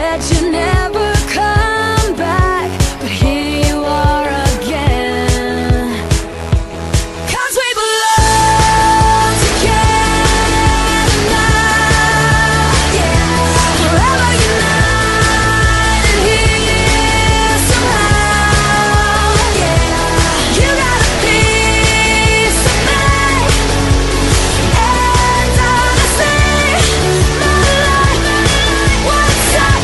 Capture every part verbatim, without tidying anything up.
said you'd never come back, but here you are again. 'Cause we belong together now, yeah. Forever united here somehow, yeah. You got a piece of me, and honestly, my life won't stop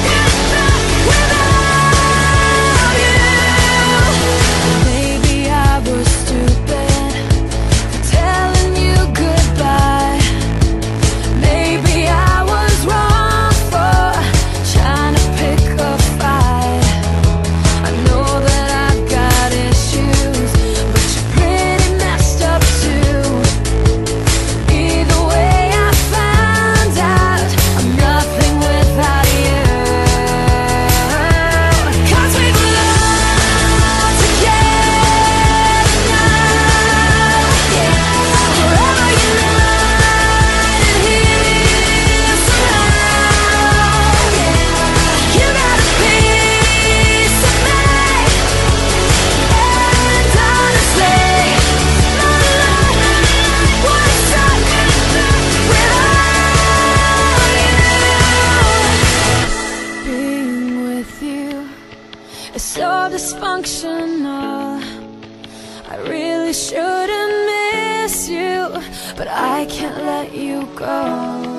without you. Maybe I was stupid for telling you goodbye. Maybe I was wrong for trying to pick a fight. I know that I've got issues, but you're pretty messed up too. Either way, I found out I'm nothing without you. 'Cause we belong together now, yeah. Forever united here somehow, yeah. You got a piece of me, and honestly, my life won't stop without you. Being with you is so dysfunctional. I really shouldn't miss you, but I can't let you go.